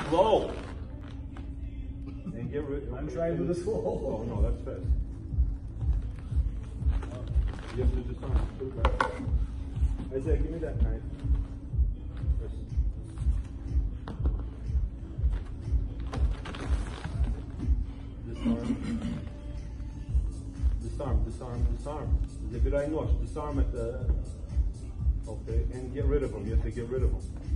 slow. And get rid. I'm trying to do this slow. Oh no, that's fast. You have to disarm. Put it back. Isaiah, give me that knife. Disarm. Disarm, disarm, disarm. Disarm at the... Okay, and get rid of them. You have to get rid of them.